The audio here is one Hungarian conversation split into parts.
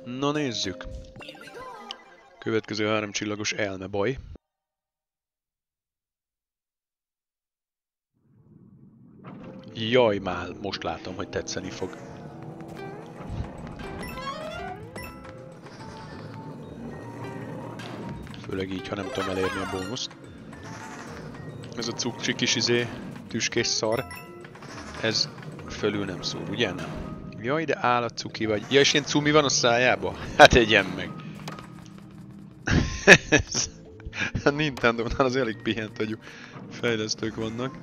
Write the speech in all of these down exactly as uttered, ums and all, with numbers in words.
Na nézzük. Következő három csillagos elmebaj. Jaj, már most látom, hogy tetszeni fog. Főleg így, ha nem tudom elérni a bónuszt. Ez a cukcsi kis izé, tüskés szar. Ez fölül nem szúr, ugye nem? Jaj, de állat cuki vagy. Ja, és ilyen cumi van a szájába? Hát egyen meg. A Nintendo-nál az elég pihent agyú fejlesztők vannak.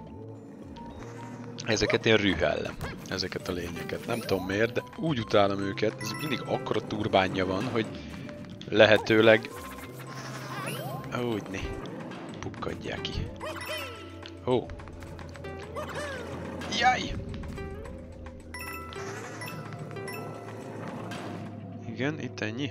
Ezeket én rühellem. Ezeket a lényeket. Nem tudom miért, de úgy utálom őket. Ez mindig akkora turbánja van, hogy lehetőleg... Úgy né. Pukkadják ki. Ó. Oh. Jaj! Igen, itt ennyi.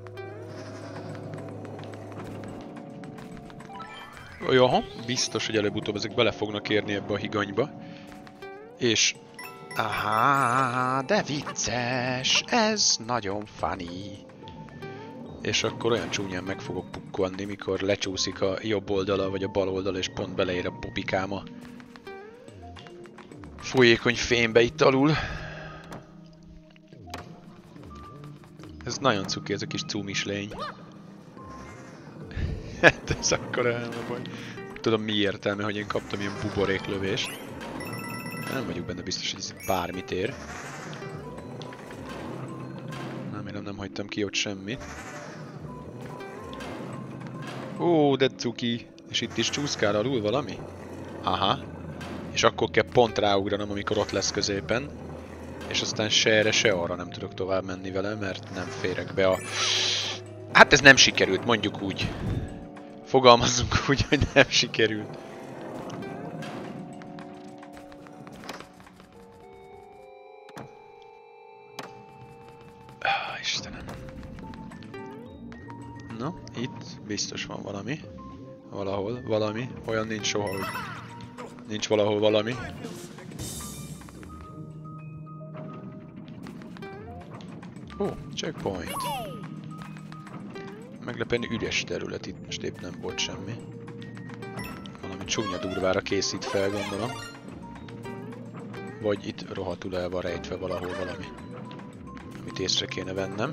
Jaha, biztos, hogy előbb-utóbb ezek bele fognak érni ebbe a higanyba. És... Aha, de vicces! Ez nagyon funny! És akkor olyan csúnyán meg fogok pukkolni, mikor lecsúszik a jobb oldala vagy a bal oldala, és pont beleér a popikám a folyékony fémbe itt alul. Ez nagyon cuki, ez a kis cumis lény. Hát ez akkora elmebaj. Tudom mi értelme, hogy én kaptam ilyen buboréklövést. Nem vagyok benne biztos, hogy ez bármit ér. Remélem nem hagytam ki ott semmit. Ó, de cuki. És itt is csúszkál alul valami? Aha. És akkor kell pont ráugranom, amikor ott lesz középen. És aztán se erre, se arra nem tudok tovább menni vele, mert nem férek be a... Hát ez nem sikerült, mondjuk úgy. Fogalmazzunk úgy, hogy nem sikerült. Ah, Istenem. Na, itt biztos van valami. Valahol, valami. Olyan nincs soha, hogy nincs valahol valami. Ó, oh, checkpoint. Meglepően üres terület, itt most épp nem volt semmi. Valami csúnya durvára készít fel, gondolom. Vagy itt rohadtul el van rejtve valahol valami, amit észre kéne vennem.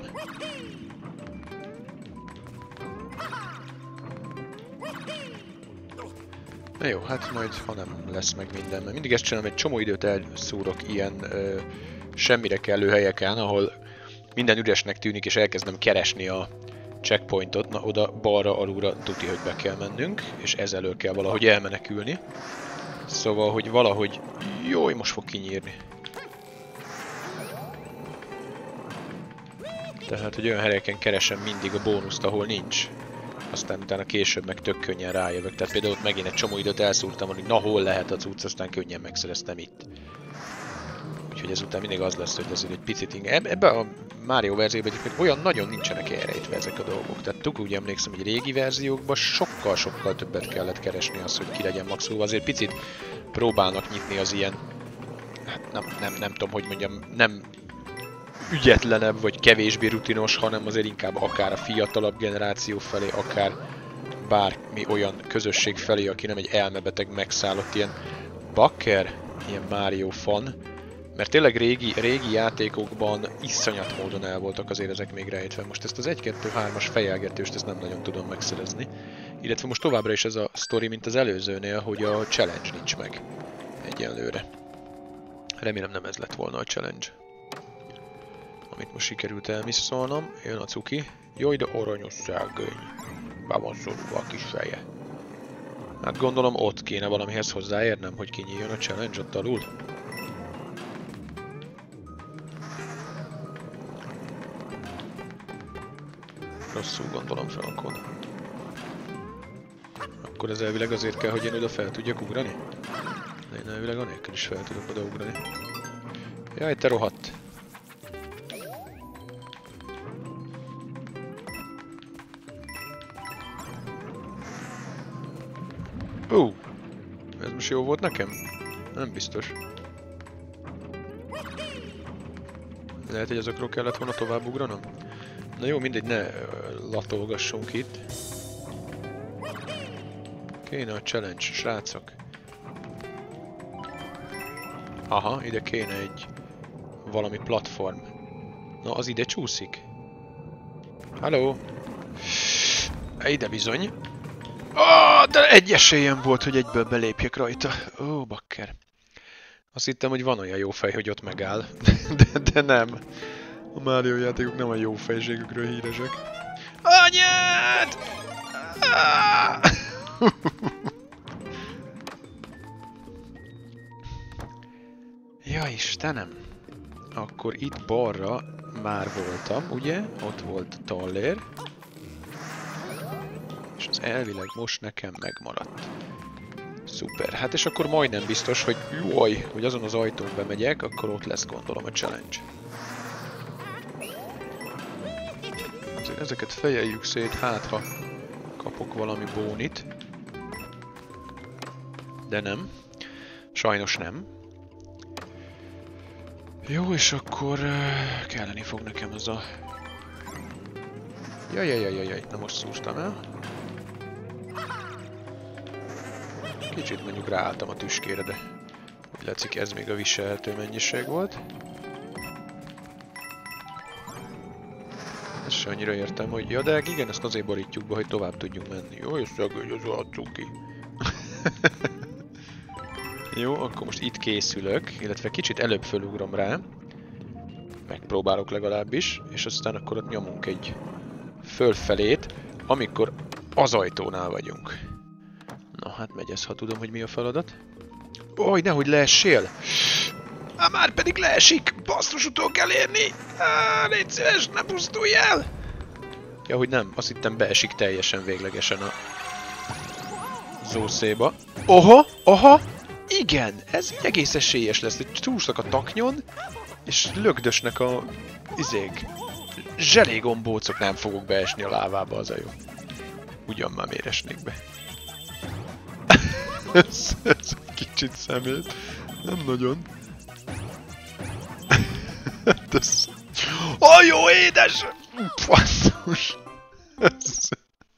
Na jó, hát majd ha nem lesz meg minden, mert mindig ezt csinálom, egy csomó időt elszúrok ilyen ö, semmire kellő helyeken, ahol minden üresnek tűnik, és elkezdem keresni a checkpointot, na oda balra, alulra tuti, hogy be kell mennünk, és ez elől kell valahogy elmenekülni. Szóval, hogy valahogy... Jój, most fog kinyírni. Tehát, hogy olyan helyeken keresem mindig a bónuszt, ahol nincs. Aztán utána később meg tök könnyen rájövök. Tehát például ott megint egy csomó időt elszúrtam, hogy na hol lehet a cucc, aztán könnyen megszereztem itt. Úgyhogy ezután mindig az lesz, hogy azért egy picit inkább. Ebben a Mario verzióban egyébként olyan nagyon nincsenek elrejtve ezek a dolgok. Tehát tuk, úgy emlékszem, hogy régi verziókban sokkal-sokkal többet kellett keresni az, hogy ki legyen maxolva. Azért picit próbálnak nyitni az ilyen, hát nem, nem, nem tudom, hogy mondjam, nem ügyetlenebb vagy kevésbé rutinos, hanem azért inkább akár a fiatalabb generáció felé, akár bármi olyan közösség felé, aki nem egy elmebeteg megszállott ilyen bakker, ilyen Mario fan. Mert tényleg régi, régi játékokban iszonyat módon el voltak azért ezek még rejtve. Most ezt az egy kettő hármas fejelgetőst ezt nem nagyon tudom megszerezni. Illetve most továbbra is ez a sztori, mint az előzőnél, hogy a challenge nincs meg egyenlőre. Remélem nem ez lett volna a challenge, amit most sikerült elmisszolnom. Jön a cuki. Jaj, de aranyos szárgöny. Be van szorulva a kis feje. Hát gondolom ott kéne valamihez hozzáérnem, hogy kinyíljon a challenge ott alul. Rosszul gondolom, Frankon. Akkor ez elvileg azért kell, hogy én oda fel tudjak ugrani? De én elvileg anélkül is fel tudok oda ugrani. Jaj, te rohadt! Ó! Uh, ez most jó volt nekem? Nem biztos. Lehet, hogy azokról kellett volna tovább ugranom? Na jó, mindegy, ne latolgassunk itt. Kéne a challenge, srácok. Aha, ide kéne egy valami platform. Na, az ide csúszik. Halló? Ide bizony. Oh, de egy esélyem volt, hogy egyből belépjek rajta. Ó, oh, bakker. Azt hittem, hogy van olyan jó fej, hogy ott megáll. De, de nem. A Mario játékok nem a jó fejségükről híresek. Anyád! Ah! Ja, Istenem! Akkor itt balra már voltam, ugye? Ott volt tallér. És az elvileg most nekem megmaradt. Szuper. Hát és akkor majdnem biztos, hogy jaj, hogy azon az ajtón bemegyek, akkor ott lesz gondolom a challenge. Ezeket fejeljük szét, hát ha kapok valami bónit. De nem. Sajnos nem. Jó, és akkor uh, kelleni fog nekem az a... Jajjajjajjaj, na most szúrtam el. Kicsit mondjuk ráálltam a tüskére, de úgy látszik, ez még a viselhető mennyiség volt. Ezt se annyira értem, hogy ja, de igen, ezt azért borítjuk be, hogy tovább tudjunk menni. Jó, és szegény az a cuki. Jó, akkor most itt készülök, illetve kicsit előbb fölugrom rá. Megpróbálok legalábbis, és aztán akkor ott nyomunk egy fölfelét, amikor az ajtónál vagyunk. Na hát megy ez, ha tudom, hogy mi a feladat. Oj, nehogy leessél! Á, már pedig leesik! Basszus, utól kell érni! Á, légy szíves, ne pusztulj el! Ja, hogy nem, azt hittem beesik teljesen véglegesen a zószéba. Oha, aha! Igen, ez így egész esélyes lesz, hogy csúsznak a taknyon, és lögdösnek a... izék... zselégombócok, nem fogok beesni a lávába, az a jó. Ugyan már miért esnék be. ez, ez kicsit szemét. Nem nagyon. ez... Ó, jó édes! Basszus! ez...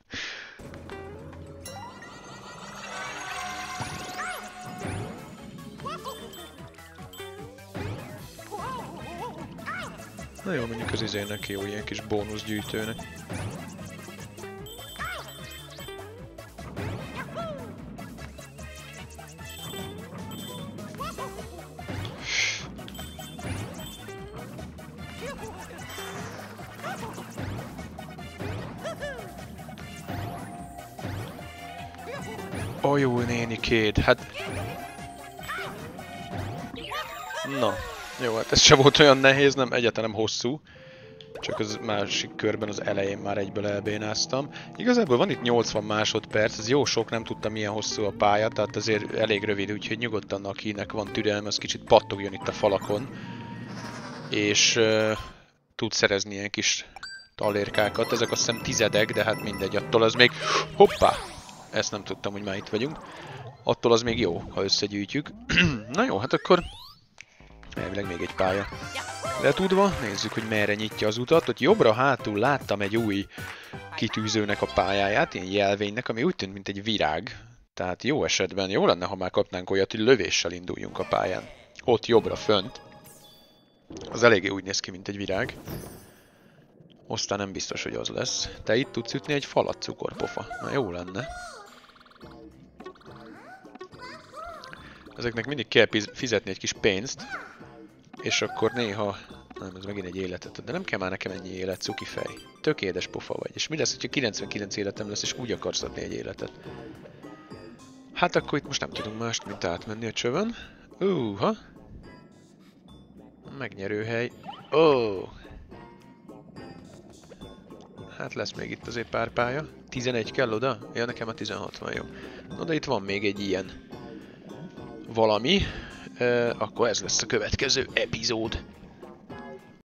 Na jó, mondjuk az izének jó, ilyen kis bónuszgyűjtőnek. Ó, jó nénikéd, hát... Na, jó, hát ez se volt olyan nehéz, nem egyáltalán nem hosszú. Csak az másik körben az elején már egyből elbénáztam. Igazából van itt nyolcvan másodperc, ez jó sok, nem tudtam milyen hosszú a pálya, tehát azért elég rövid, úgyhogy nyugodtan akinek van türelme, az kicsit pattogjon itt a falakon. És uh, tud szerezni ilyen kis talérkákat, ezek azt hiszem tizedek, de hát mindegy, attól az még... Hoppá! Ezt nem tudtam, hogy már itt vagyunk. Attól az még jó, ha összegyűjtjük. Na jó, hát akkor... elvileg még egy pálya letudva, nézzük, hogy merre nyitja az utat. Ott jobbra-hátul láttam egy új kitűzőnek a pályáját, ilyen jelvénynek, ami úgy tűnt, mint egy virág. Tehát jó esetben jó lenne, ha már kapnánk olyat, hogy lövéssel induljunk a pályán. Ott jobbra fönt. Az eléggé úgy néz ki, mint egy virág. Aztán nem biztos, hogy az lesz. Te itt tudsz ütni egy falat, cukorpofa. Na jó lenne. Ezeknek mindig kell fizetni egy kis pénzt. És akkor néha... Nem, ez megint egy életet ad, de nem kell már nekem ennyi élet, cuki fej. Tök édes pofa vagy. És mi lesz, hogyha kilencvenkilenc életem lesz, és úgy akarsz adni egy életet? Hát akkor itt most nem tudunk mást, mint átmenni a csövön. Úha! Megnyerőhely. Ó! Oh. Hát lesz még itt azért pár pálya. tizenegy kell oda? Ja, nekem a tizenhat van, jó. Na de itt van még egy ilyen valami. Uh, akkor ez lesz a következő epizód.